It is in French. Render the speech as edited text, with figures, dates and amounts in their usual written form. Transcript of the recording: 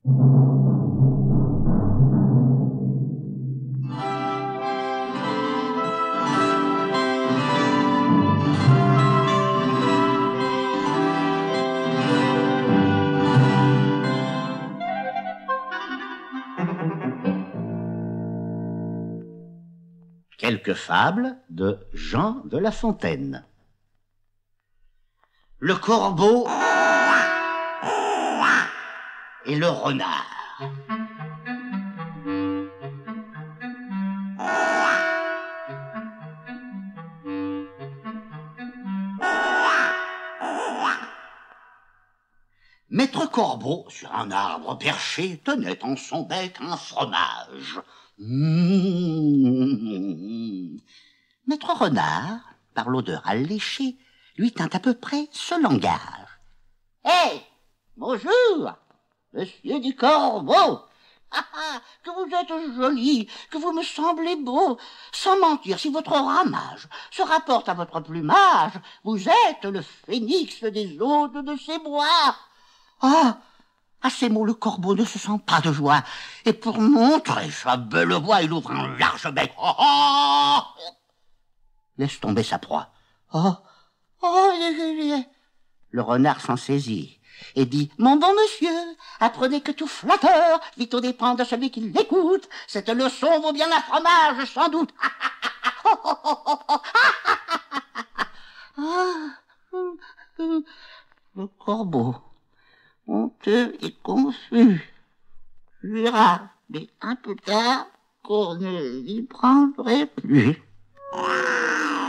Quelques fables de Jean de La Fontaine. Le corbeau et le renard. Maître Corbeau, sur un arbre perché, tenait en son bec un fromage. Maître Renard, par l'odeur alléchée, lui tint à peu près ce langage. « Hé, bonjour, monsieur du Corbeau. Que vous êtes joli, que vous me semblez beau. Sans mentir, si votre ramage se rapporte à votre plumage, vous êtes le phénix des hôtes de ces bois. » Ah, à ces mots, le corbeau ne se sent pas de joie, et pour montrer sa belle voix, il ouvre un large bec. Laisse tomber sa proie. Le renard s'en saisit et dit: Mon bon monsieur, apprenez que tout flatteur vit aux dépens de celui qui l'écoute. Cette leçon vaut bien un fromage, sans doute. Le corbeau, honteux et confus, jura, mais un peu tard, qu'on ne l'y prendrait plus.